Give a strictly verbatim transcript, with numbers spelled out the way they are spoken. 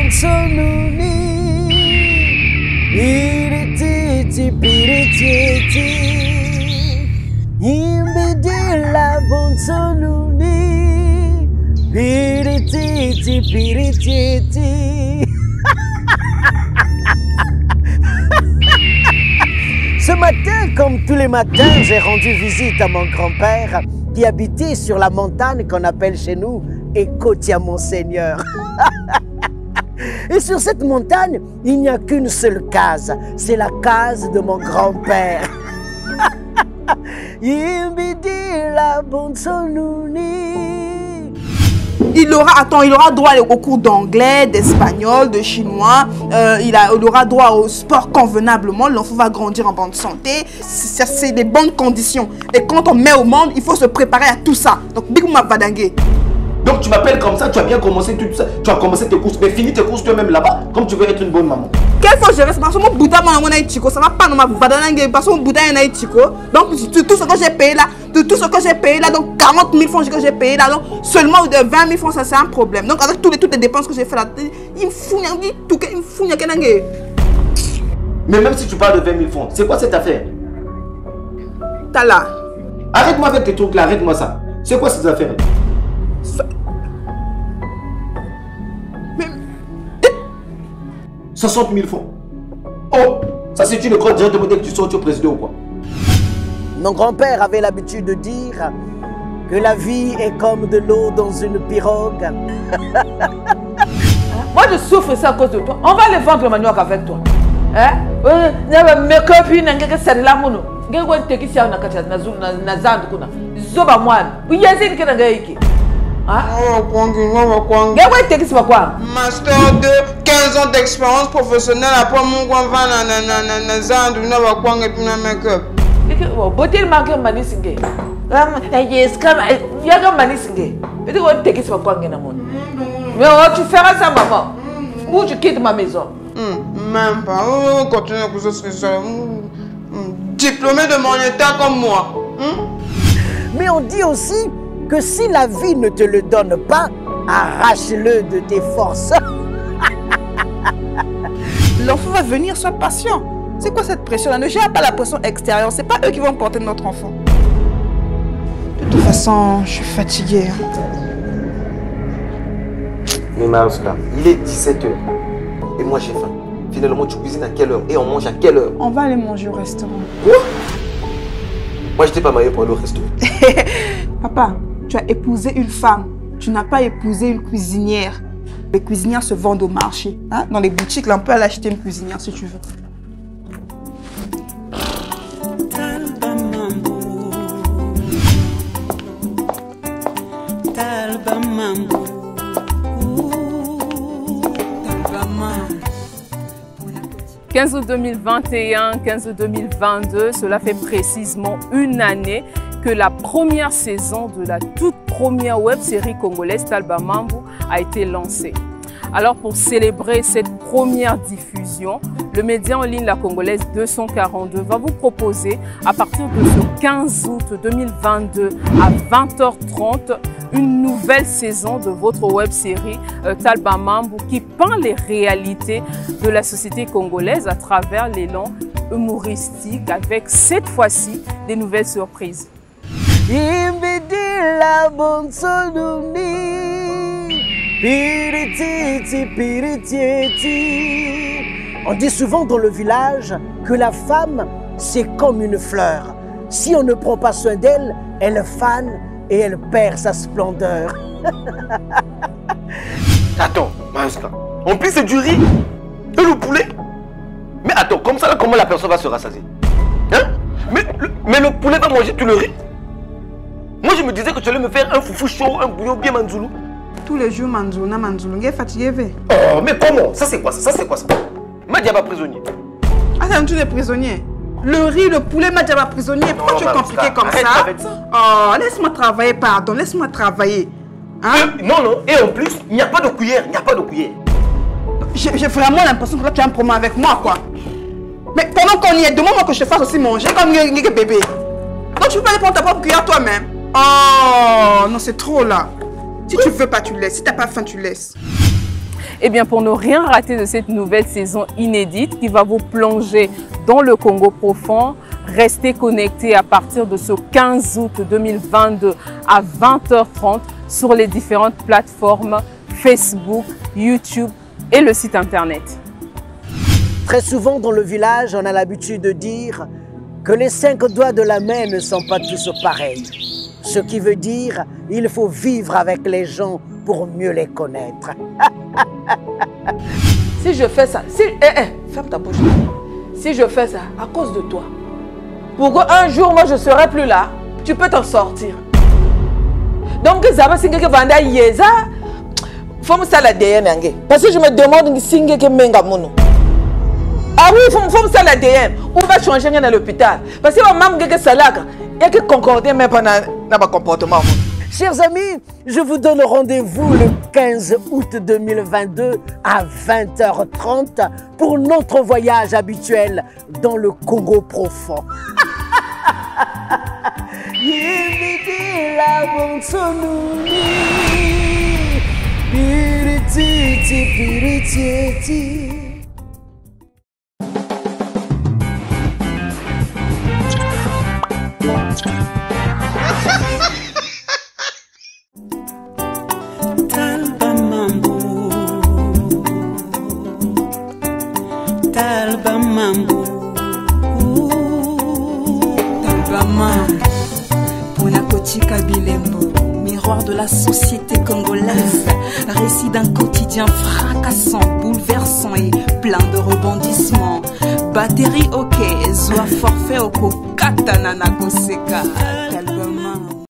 bonzonuni. Irititi pirititi. Imbidila bonzonuni. Pirititi pirititi. Ce matin, comme tous les matins, j'ai rendu visite à mon grand-père qui habitait sur la montagne qu'on appelle chez nous Écotia Monseigneur. Et sur cette montagne, il n'y a qu'une seule case. C'est la case de mon grand-père. Il aura, attends, il aura droit au cours d'anglais, d'espagnol, de chinois. Euh, il, a, il aura droit au sport convenablement. L'enfant va grandir en bonne santé. C'est des bonnes conditions. Et quand on met au monde, il faut se préparer à tout ça. Donc, Big Mama Badangue. Donc tu m'appelles comme ça, tu as bien commencé tout ça, tu as commencé tes courses, mais finis tes courses toi-même là-bas, comme tu veux être une bonne maman. Quelle fois je reste parce que mon bouddha m'a envoyé chico, ça va pas dans ma badangue parce que mon bouddha est chico. Donc tout ce que j'ai payé là, de tout ce que j'ai payé là, donc quarante mille francs que j'ai payé là, donc seulement de vingt mille francs ça c'est un problème. Donc avec tous les, toutes les dépenses que j'ai fait là, il me fout, il me tout, il me fout, il Mais même si tu parles de vingt mille francs, c'est quoi cette affaire? T'as là. Arrête-moi avec tes trucs là, arrête-moi ça. C'est quoi ces affaires là? soixante mille francs. Oh, ça c'est une grosse directement dès que tu sortis au président ou quoi? Mon grand-père avait l'habitude de dire que la vie est comme de l'eau dans une pirogue. Moi je souffre ça à cause de toi. On va aller vendre le manioc avec toi. Hein? Make-up, il y a un peu de l'amour. Il y a un peu de temps na Master deux, quinze ans d'expérience professionnelle après mon grand van na Zand, na ba kwanga pina make-up. Botel marque manisinge. Yes, comme il y a comme manisinge. Et tu vas te quitter sur quoi na mon. Mais tu feras ça maman. Ou tu quittes ma maison. Même pas. On continue à causer ça. Diplômé de mon état comme moi. Mais on dit aussi que si la vie ne te le donne pas, arrache-le de tes forces. L'enfant va venir, sois patient. C'est quoi cette pression-là? Ne gère pas la pression extérieure. C'est pas eux qui vont porter notre enfant. De toute façon, je suis fatiguée. Mais Maouska, il est dix-sept heures. Et moi j'ai faim. Finalement, tu cuisines à quelle heure? Et on mange à quelle heure? On va aller manger au restaurant. Quoi? Moi, je t'ai pas marié pour aller au restaurant. Papa, tu as épousé une femme. Tu n'as pas épousé une cuisinière. Les cuisinières se vendent au marché. Hein? Dans les boutiques, là, on peut aller acheter une cuisinière si tu veux. quinze août deux mille vingt et un, quinze août deux mille vingt-deux, cela fait précisément une année que la première saison de la toute première web-série congolaise Talba Mambo a été lancée. Alors pour célébrer cette première diffusion, le média en ligne La Congolaise deux cent quarante-deux va vous proposer à partir de ce quinze août deux mille vingt-deux à vingt heures trente une nouvelle saison de votre web-série euh, Talba Mambo qui peint les réalités de la société congolaise à travers l'élan humoristique avec cette fois-ci des nouvelles surprises. On dit souvent dans le village que la femme, c'est comme une fleur. Si on ne prend pas soin d'elle, elle fane et elle perd sa splendeur. Attends, Maouska, en plus c'est du riz et le poulet. Mais attends, comme ça, là, comment la personne va se rassasier? Hein? Mais le, mais le poulet va manger tout le riz? Moi je me disais que tu allais me faire un foufou chaud, un bouillon bien manzoulou. Tous les jours, manzoulou, manzoulou, il est fatigué. Oh, mais comment? Ça c'est quoi ça? Ça c'est quoi ça? Madiaba prisonnier. Ah, c'est un truc de prisonnier. Le riz, le poulet, Madiaba prisonnier. Pourquoi tu es compliqué comme ça? ça Oh, laisse-moi travailler, pardon, laisse-moi travailler. Hein? Euh, non, non, et en plus, il n'y a pas de cuillère, il n'y a pas de cuillère. J'ai vraiment l'impression que là tu as un problème avec moi, quoi. Mais pendant qu'on y est, demande-moi que je te fasse aussi manger comme un bébé. Donc tu peux pas aller prendre ta propre cuillère toi-même. Oh, non, c'est trop là. Si tu veux pas, tu laisses. Si tu n'as pas faim, tu laisses. Eh bien, pour ne rien rater de cette nouvelle saison inédite qui va vous plonger dans le Congo profond, restez connectés à partir de ce quinze août deux mille vingt-deux à vingt heures trente sur les différentes plateformes Facebook, YouTube et le site internet. Très souvent dans le village, on a l'habitude de dire que les cinq doigts de la main ne sont pas tous pareils. Ce qui veut dire qu'il faut vivre avec les gens pour mieux les connaître. Si je fais ça, si, eh, eh, ferme ta bouche. Si je fais ça à cause de toi, pour qu'un jour moi je serai plus là, tu peux t'en sortir. Donc ça va signer que Vanda Yeza, faut me ça la D M. Parce que je me demande si signer que Menga Mono. Ah oui, il faut, faut ça la D M. On va changer dans l'hôpital. Parce que maman que ça là, il y a que concorder même pas dans le comportement. Chers amis, je vous donne rendez-vous le quinze août deux mille vingt-deux à vingt heures trente pour notre voyage habituel dans le Congo profond. Talba mambo, talba mambo, talba mambo. Pour la Kotika Bilembo, miroir de la société congolaise, récit d'un quotidien fracassant, bouleversant et plein de rebondissements. Batterie ok, zoa forfait oko, katana na koseka.